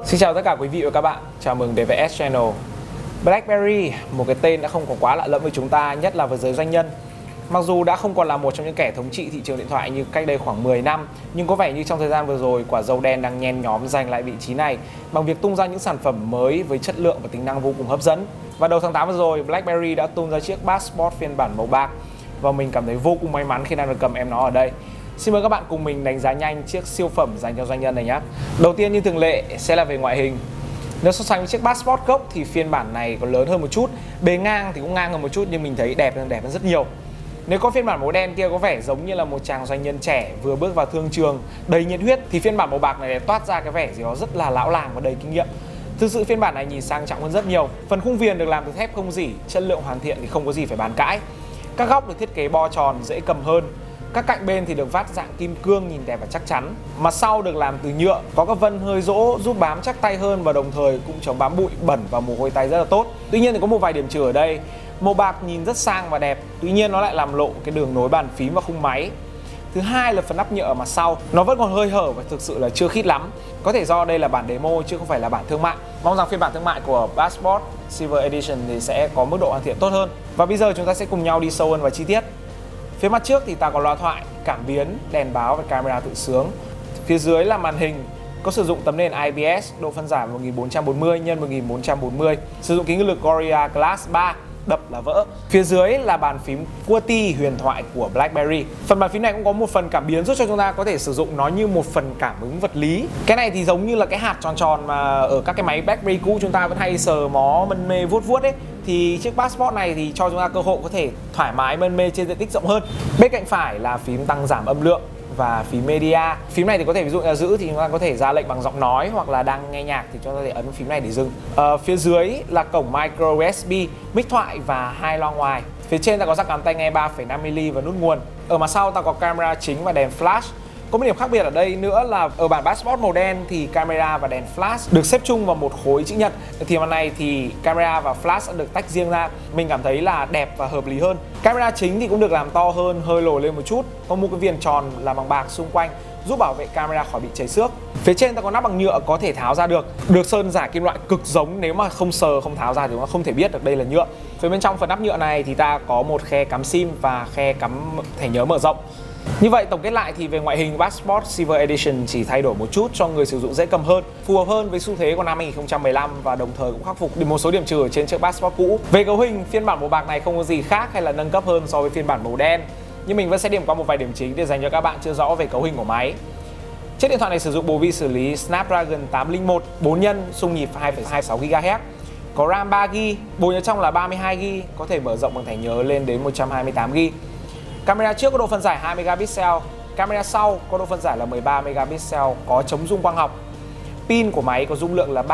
Xin chào tất cả quý vị và các bạn, chào mừng đến với S Channel. BlackBerry, một cái tên đã không còn quá lạ lẫm với chúng ta, nhất là với giới doanh nhân. Mặc dù đã không còn là một trong những kẻ thống trị thị trường điện thoại như cách đây khoảng 10 năm, nhưng có vẻ như trong thời gian vừa rồi, quả dâu đen đang nhen nhóm giành lại vị trí này bằng việc tung ra những sản phẩm mới với chất lượng và tính năng vô cùng hấp dẫn. Và đầu tháng 8 vừa rồi, BlackBerry đã tung ra chiếc Passport phiên bản màu bạc và mình cảm thấy vô cùng may mắn khi đang được cầm em nó ở đây. Xin mời các bạn cùng mình đánh giá nhanh chiếc siêu phẩm dành cho doanh nhân này nhé. Đầu tiên như thường lệ sẽ là về ngoại hình. Nếu so sánh với chiếc Passport gốc thì phiên bản này còn lớn hơn một chút, bề ngang thì cũng ngang hơn một chút nhưng mình thấy đẹp hơn rất nhiều. Nếu có phiên bản màu đen kia có vẻ giống như là một chàng doanh nhân trẻ vừa bước vào thương trường đầy nhiệt huyết, thì phiên bản màu bạc này toát ra cái vẻ gì đó rất là lão làng và đầy kinh nghiệm. Thực sự phiên bản này nhìn sang trọng hơn rất nhiều. Phần khung viền được làm từ thép không rỉ, chất lượng hoàn thiện thì không có gì phải bàn cãi. Các góc được thiết kế bo tròn, dễ cầm hơn. Các cạnh bên thì được vát dạng kim cương nhìn đẹp và chắc chắn. Mặt sau được làm từ nhựa, có các vân hơi rỗ giúp bám chắc tay hơn và đồng thời cũng chống bám bụi, bẩn và mồ hôi tay rất là tốt. Tuy nhiên thì có một vài điểm trừ ở đây. Màu bạc nhìn rất sang và đẹp, tuy nhiên nó lại làm lộ cái đường nối bàn phím và khung máy. Thứ hai là phần nắp nhựa ở mặt sau, nó vẫn còn hơi hở và thực sự là chưa khít lắm. Có thể do đây là bản demo chứ không phải là bản thương mại. Mong rằng phiên bản thương mại của Passport Silver Edition thì sẽ có mức độ hoàn thiện tốt hơn. Và bây giờ chúng ta sẽ cùng nhau đi sâu hơn vào chi tiết. Phía mặt trước thì ta có loa thoại, cảm biến, đèn báo và camera tự sướng. Phía dưới là màn hình, có sử dụng tấm nền IPS, độ phân giải 1440 x 1440, sử dụng kính lực Gorilla Glass 3, đập là vỡ. Phía dưới là bàn phím QWERTY huyền thoại của BlackBerry. Phần bàn phím này cũng có một phần cảm biến giúp cho chúng ta có thể sử dụng nó như một phần cảm ứng vật lý. Cái này thì giống như là cái hạt tròn tròn mà ở các cái máy BlackBerry cũ chúng ta vẫn hay sờ mó mân mê vuốt vuốt ấy. Thì chiếc Passport này thì cho chúng ta cơ hội có thể thoải mái mân mê trên diện tích rộng hơn. Bên cạnh phải là phím tăng giảm âm lượng và phím media. Phím này thì có thể ví dụ là giữ thì chúng ta có thể ra lệnh bằng giọng nói, hoặc là đang nghe nhạc thì chúng ta có thể ấn phím này để dừng. Phía dưới là cổng micro USB, mic thoại và hai loa ngoài. Phía trên ta có jack cắm tai nghe 3,5mm và nút nguồn. Ở mặt sau ta có camera chính và đèn flash. Có một điểm khác biệt ở đây nữa là ở bản Passport màu đen thì camera và đèn flash được xếp chung vào một khối chữ nhật. Thì bản này thì camera và flash đã được tách riêng ra. Mình cảm thấy là đẹp và hợp lý hơn. Camera chính thì cũng được làm to hơn, hơi lồi lên một chút. Có một cái viền tròn làm bằng bạc xung quanh giúp bảo vệ camera khỏi bị cháy xước. Phía trên ta có nắp bằng nhựa có thể tháo ra được sơn giả kim loại cực giống, nếu mà không sờ không tháo ra thì chúng ta không thể biết được đây là nhựa. Phía bên trong phần nắp nhựa này thì ta có một khe cắm sim và khe cắm thẻ nhớ mở rộng. Như vậy tổng kết lại thì về ngoại hình Passport Silver Edition chỉ thay đổi một chút cho người sử dụng dễ cầm hơn, phù hợp hơn với xu thế của năm 2015 và đồng thời cũng khắc phục được một số điểm trừ ở trên chiếc Passport cũ. Về cấu hình, phiên bản màu bạc này không có gì khác hay là nâng cấp hơn so với phiên bản màu đen, nhưng mình vẫn sẽ điểm qua một vài điểm chính để dành cho các bạn chưa rõ về cấu hình của máy. Chiếc điện thoại này sử dụng bộ vi xử lý Snapdragon 801 4 nhân, xung nhịp 2,26 GHz, có RAM 3GB, bộ nhớ trong là 32GB, có thể mở rộng bằng thẻ nhớ lên đến 128GB. Camera trước có độ phân giải 2 megapixel, camera sau có độ phân giải là 13 megapixel, có chống rung quang học. Pin của máy có dung lượng là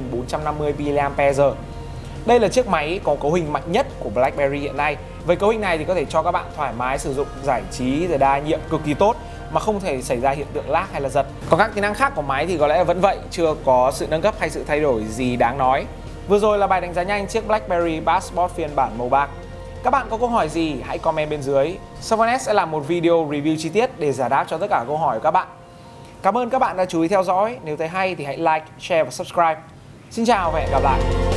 3450 mAh. Đây là chiếc máy có cấu hình mạnh nhất của BlackBerry hiện nay. Với cấu hình này thì có thể cho các bạn thoải mái sử dụng giải trí và đa nhiệm cực kỳ tốt mà không thể xảy ra hiện tượng lag hay là giật. Còn các tính năng khác của máy thì có lẽ vẫn vậy, chưa có sự nâng cấp hay sự thay đổi gì đáng nói. Vừa rồi là bài đánh giá nhanh chiếc BlackBerry Passport phiên bản màu bạc. Các bạn có câu hỏi gì hãy comment bên dưới. Savon S sẽ làm một video review chi tiết để giải đáp cho tất cả câu hỏi của các bạn. Cảm ơn các bạn đã chú ý theo dõi. Nếu thấy hay thì hãy like, share và subscribe. Xin chào và hẹn gặp lại.